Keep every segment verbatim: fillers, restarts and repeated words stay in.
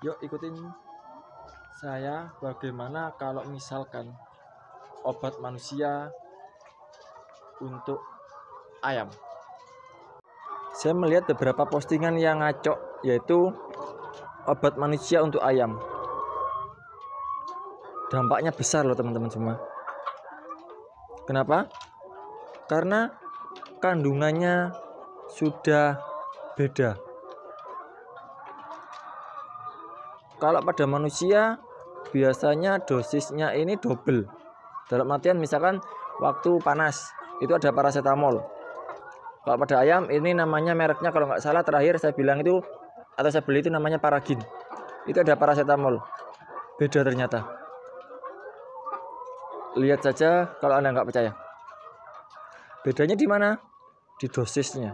Yuk ikutin saya bagaimana kalau misalkan obat manusia untuk ayam. Saya melihat beberapa postingan yang ngaco, yaitu obat manusia untuk ayam. Dampaknya besar loh teman-teman semua. Kenapa? Karena kandungannya sudah beda. Kalau pada manusia biasanya dosisnya ini double. Dalam artian misalkan waktu panas itu ada paracetamol. Kalau pada ayam ini namanya mereknya kalau nggak salah terakhir saya bilang itu atau saya beli itu namanya Paragin. Itu ada paracetamol. Beda ternyata. Lihat saja kalau Anda nggak percaya. Bedanya di mana? Di dosisnya.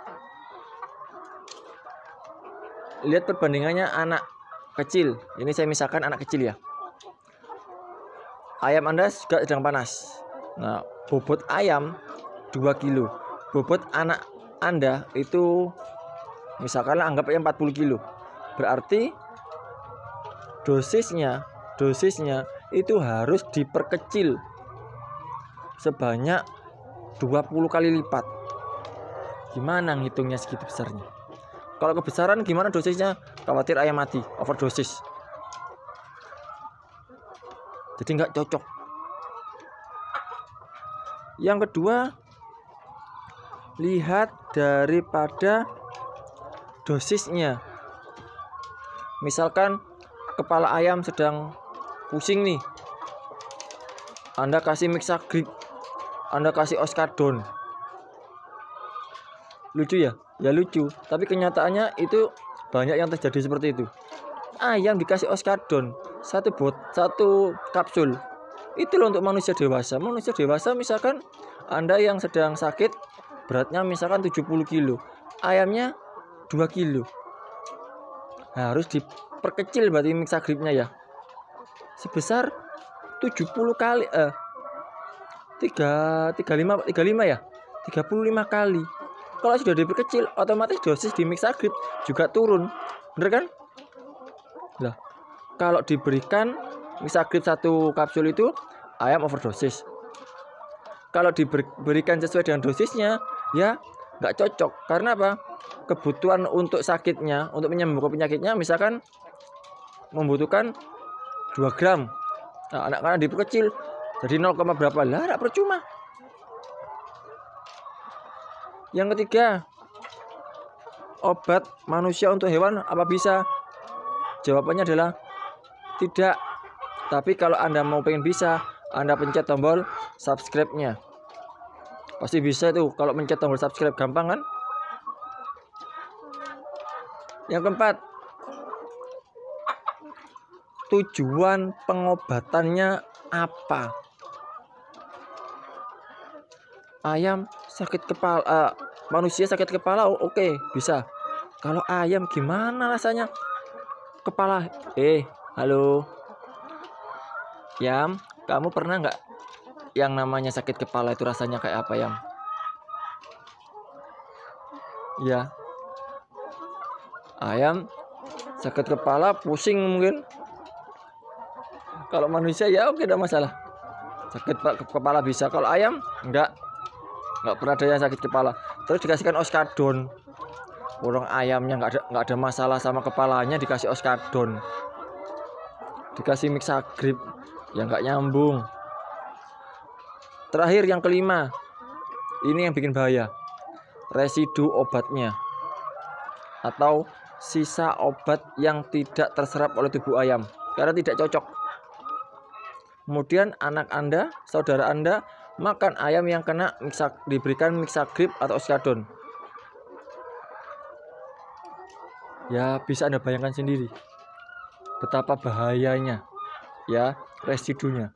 Lihat perbandingannya anak kecil. Ini saya misalkan anak kecil ya. Ayam Anda juga sedang panas. Nah, bobot ayam dua kilo. Bobot anak Anda itu misalkan anggapnya empat puluh kilo. Berarti dosisnya, dosisnya itu harus diperkecil sebanyak dua puluh kali lipat. Gimana ngitungnya segitu besarnya? Kalau kebesaran gimana dosisnya? Khawatir ayam mati, overdosis. Jadi nggak cocok. Yang kedua, lihat daripada dosisnya. Misalkan kepala ayam sedang pusing nih, Anda kasih Mixagrip, Anda kasih Oskadon. Lucu ya? Ya lucu, tapi kenyataannya itu banyak yang terjadi seperti itu. Ayam dikasih Oskadon satu bot, satu kapsul. Itu loh untuk manusia dewasa. Manusia dewasa misalkan Anda yang sedang sakit, beratnya misalkan tujuh puluh kilo, ayamnya dua kilo. Nah, harus diperkecil berarti Mixagripnya ya. Sebesar tujuh puluh kali eh tiga tiga lima tiga lima ya. tiga puluh lima kali. Kalau sudah diperkecil, otomatis dosis di Mixagrip juga turun. Bener kan? Lah, kalau diberikan Mixagrip satu kapsul itu ayam overdosis. Kalau diberikan sesuai dengan dosisnya, ya nggak cocok. Karena apa? Kebutuhan untuk sakitnya, untuk menyembuhkan penyakitnya, misalkan membutuhkan dua gram. Nah, anak-anak diperkecil jadi nol, berapa lah, nggak percuma. Yang ketiga, obat manusia untuk hewan apa bisa? Jawabannya adalah tidak. Tapi kalau Anda mau pengen bisa, Anda pencet tombol subscribe-nya. Pasti bisa tuh kalau pencet tombol subscribe, gampang kan? Yang keempat, tujuan pengobatannya apa? Ayam sakit kepala, uh, manusia sakit kepala, oh, oke okay, bisa. Kalau ayam gimana rasanya? Kepala, eh, halo, Yam, kamu pernah nggak yang namanya sakit kepala itu rasanya kayak apa, Yam? Ya, ayam sakit kepala, pusing mungkin. Kalau manusia ya oke, tidak masalah. Sakit kepala bisa. Kalau ayam enggak, enggak pernah ada yang sakit kepala. Terus dikasihkan Oskadon. Orang ayamnya enggak ada enggak ada masalah sama kepalanya, dikasih Oskadon. Dikasih Mixagrip, yang enggak nyambung. Terakhir yang kelima, ini yang bikin bahaya. Residu obatnya atau sisa obat yang tidak terserap oleh tubuh ayam karena tidak cocok. Kemudian anak Anda, saudara Anda makan ayam yang kena mixag, diberikan Mixagrip atau Oskadon. Ya bisa Anda bayangkan sendiri betapa bahayanya ya residunya.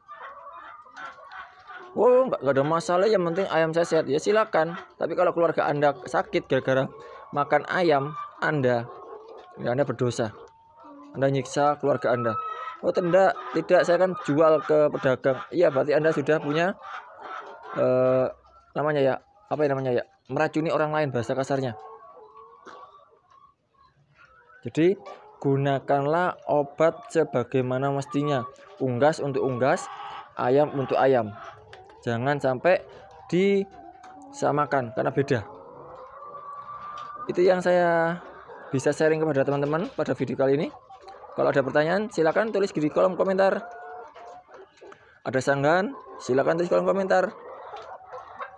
Oh, nggak ada masalah, yang penting ayam saya sehat. Ya silakan. Tapi kalau keluarga Anda sakit gara-gara makan ayam Anda, ya Anda berdosa. Anda nyiksa keluarga Anda. Oh tidak, tidak, saya kan jual ke pedagang. Iya, berarti Anda sudah punya eh, namanya ya, apa ya namanya ya, meracuni orang lain, bahasa kasarnya. Jadi gunakanlah obat sebagaimana mestinya. Unggas untuk unggas, ayam untuk ayam. Jangan sampai disamakan karena beda. Itu yang saya bisa sharing kepada teman-teman pada video kali ini. Kalau ada pertanyaan silakan tulis di kolom komentar. Ada sanggahan silakan tulis di kolom komentar.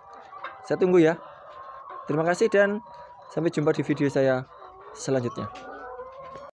Saya tunggu ya. Terima kasih dan sampai jumpa di video saya selanjutnya.